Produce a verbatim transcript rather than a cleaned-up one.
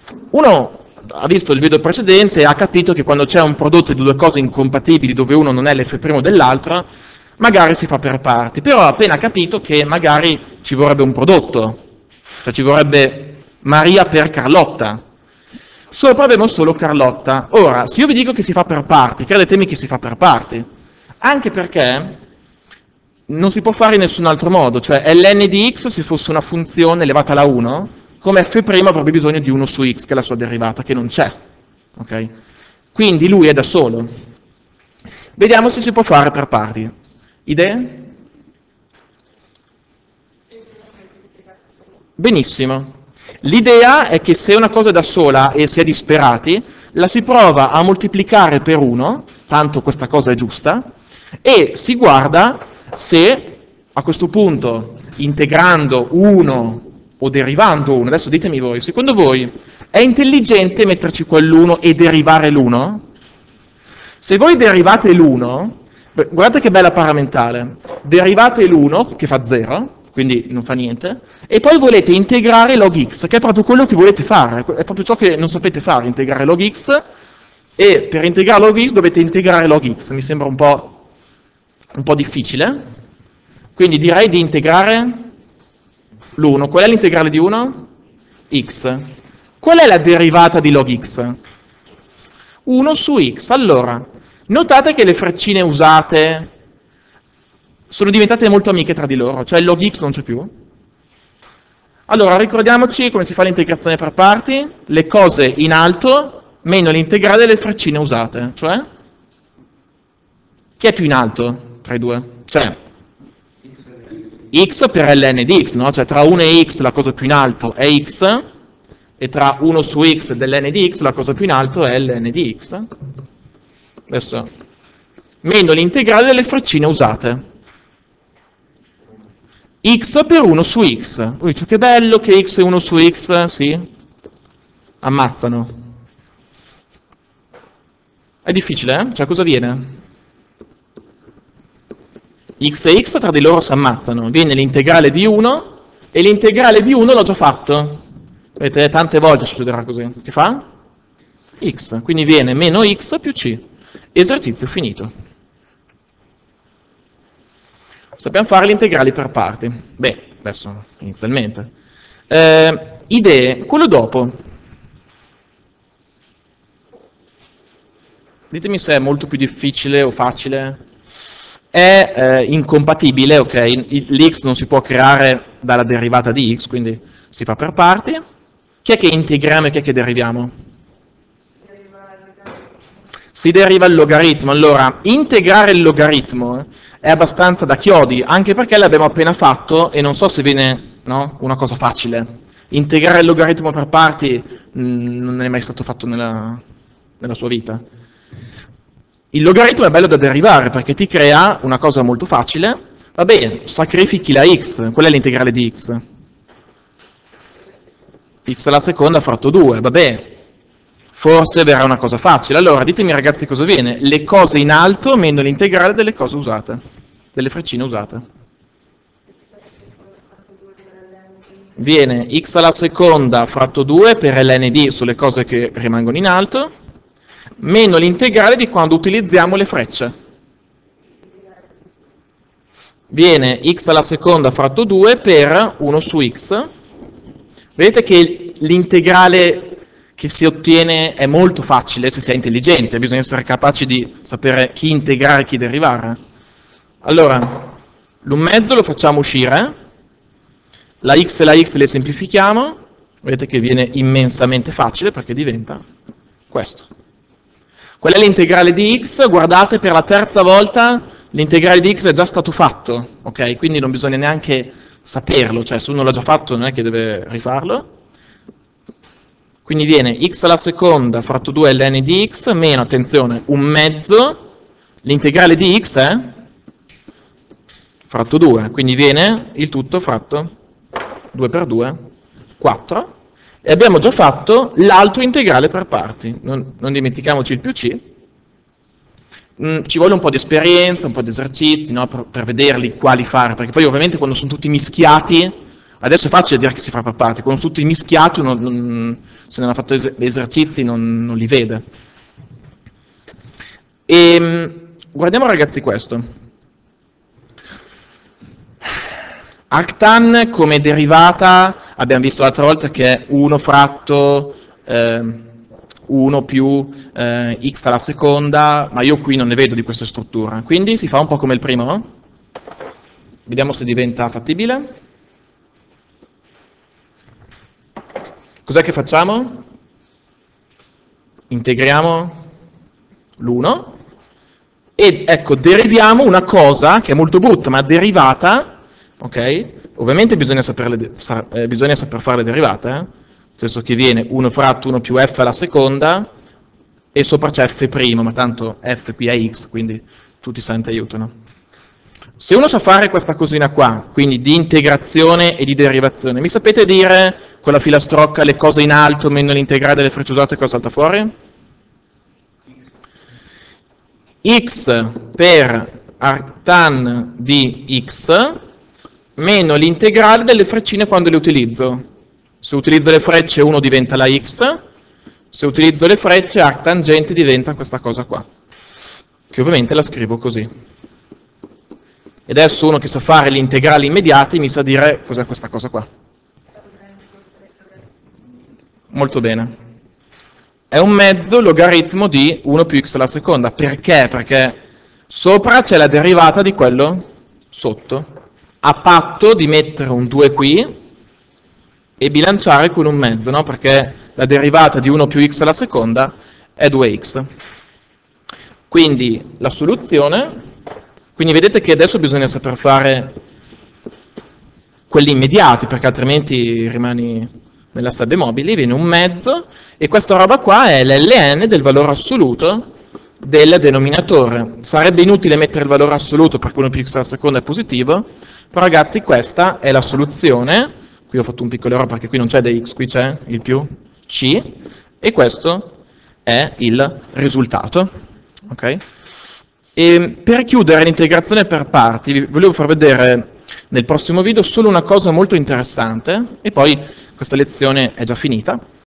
Uno ha visto il video precedente e ha capito che quando c'è un prodotto di due cose incompatibili dove uno non è l'F' dell'altro, magari si fa per parti, però ha appena capito che magari ci vorrebbe un prodotto, cioè ci vorrebbe Maria per Carlotta. Sopra abbiamo solo Carlotta. Ora, se io vi dico che si fa per parti, credetemi che si fa per parti, anche perché non si può fare in nessun altro modo, cioè ln di x, se fosse una funzione elevata alla uno, come f' avrebbe bisogno di uno su x, che è la sua derivata, che non c'è. Okay? Quindi lui è da solo. Vediamo se si può fare per parti. Idee? Benissimo. L'idea è che se una cosa è da sola e si è disperati, la si prova a moltiplicare per uno, tanto questa cosa è giusta, e si guarda se a questo punto, integrando uno o derivando uno, adesso ditemi voi, secondo voi è intelligente metterci quell'uno e derivare l'uno? Se voi derivate l'uno, guardate che bella paramentale, derivate l'uno, che fa zero, quindi non fa niente, e poi volete integrare log x, che è proprio quello che volete fare, è proprio ciò che non sapete fare, integrare log x, e per integrare log x dovete integrare log x, mi sembra un po', un po' difficile, quindi direi di integrare l'uno. Qual è l'integrale di uno? X. Qual è la derivata di log x? uno su x. Allora, notate che le freccine usate sono diventate molto amiche tra di loro, cioè il log x non c'è più. Allora, ricordiamoci come si fa l'integrazione per parti, le cose in alto meno l'integrale delle freccine usate, cioè chi è più in alto tra i due? Cioè x per ln di x, no? Cioè tra uno e x la cosa più in alto è x, e tra uno su x dell'n di x la cosa più in alto è ln di x. Adesso, meno l'integrale delle freccine usate. X per uno su x. Voi dice, che bello che x e uno su x, sì, ammazzano. È difficile, eh? Cioè cosa viene? X e x tra di loro si ammazzano. Viene l'integrale di uno, e l'integrale di uno l'ho già fatto. Vedete, tante volte succederà così. Che fa? X. Quindi viene meno x più c. Esercizio finito. Sappiamo fare gli integrali per parti. Beh, adesso, inizialmente. Eh, idee, quello dopo. Ditemi se è molto più difficile o facile. È eh, incompatibile, ok? L'x non si può creare dalla derivata di x, quindi si fa per parti. Chi è che integriamo e chi è che deriviamo? Si deriva il logaritmo. Allora, integrare il logaritmo è abbastanza da chiodi, anche perché l'abbiamo appena fatto e non so se viene, no, una cosa facile. Integrare il logaritmo per parti mh, non è mai stato fatto nella, nella sua vita. Il logaritmo è bello da derivare perché ti crea una cosa molto facile. Va bene, sacrifichi la x. Qual è l'integrale di x? X alla seconda fratto due, va bene. Forse verrà una cosa facile. Allora, ditemi ragazzi cosa viene. Le cose in alto meno l'integrale delle cose usate, delle freccine usate. Viene x alla seconda fratto due per ln di sulle cose che rimangono in alto, meno l'integrale di quando utilizziamo le frecce. Viene x alla seconda fratto due per uno su x. Vedete che l'integrale che si ottiene è molto facile se si è intelligente, bisogna essere capaci di sapere chi integrare e chi derivare. Allora, l'un mezzo lo facciamo uscire, la x e la x le semplifichiamo, vedete che viene immensamente facile perché diventa questo. Qual è l'integrale di x? Guardate, per la terza volta l'integrale di x è già stato fatto, ok? Quindi non bisogna neanche saperlo, cioè se uno l'ha già fatto non è che deve rifarlo. Quindi viene x alla seconda fratto due ln di x meno, attenzione, un mezzo, l'integrale di x è fratto due, quindi viene il tutto fratto due per due, quattro, e abbiamo già fatto l'altro integrale per parti, non, non dimentichiamoci il più c. Mm, ci vuole un po' di esperienza, un po' di esercizi, no? per, per vederli quali fare, perché poi ovviamente quando sono tutti mischiati, adesso è facile dire che si fa per parti, quando sono tutti mischiati uno non, se non ha fatto es- esercizi non, non li vede. E, guardiamo ragazzi questo. Arctan come derivata abbiamo visto l'altra volta che è uno fratto eh, uno più eh, x alla seconda, ma io qui non ne vedo di questa struttura, quindi si fa un po' come il primo, no? Vediamo se diventa fattibile. Cos'è che facciamo? Integriamo l'uno e ecco, deriviamo una cosa che è molto brutta, ma derivata, ok? Ovviamente bisogna, saperle, eh, bisogna saper fare le derivate, eh? Nel senso che viene uno fratto uno più f alla seconda e sopra c'è f', ma tanto f qui è x, quindi tutti santi aiutano. Se uno sa fare questa cosina qua, quindi di integrazione e di derivazione, mi sapete dire con la filastrocca le cose in alto meno l'integrale delle frecce usate cosa salta fuori? X per arctan di x meno l'integrale delle freccine quando le utilizzo. Se utilizzo le frecce uno diventa la x, se utilizzo le frecce arctangente diventa questa cosa qua, che ovviamente la scrivo così. E adesso uno che sa fare gli integrali immediati mi sa dire cos'è questa cosa qua. Molto bene. È un mezzo logaritmo di uno più x alla seconda. Perché? Perché sopra c'è la derivata di quello sotto, a patto di mettere un due qui e bilanciare con un mezzo, no? Perché la derivata di uno più x alla seconda è due x. Quindi la soluzione... Quindi vedete che adesso bisogna saper fare quelli immediati, perché altrimenti rimani nella sabbia mobile, viene un mezzo, e questa roba qua è l'ln del valore assoluto del denominatore. Sarebbe inutile mettere il valore assoluto perché uno più x alla seconda è positivo, però ragazzi questa è la soluzione, qui ho fatto un piccolo errore perché qui non c'è dx, qui c'è il più c, e questo è il risultato. Ok? E per chiudere l'integrazione per parti, vi volevo far vedere nel prossimo video solo una cosa molto interessante, e poi questa lezione è già finita.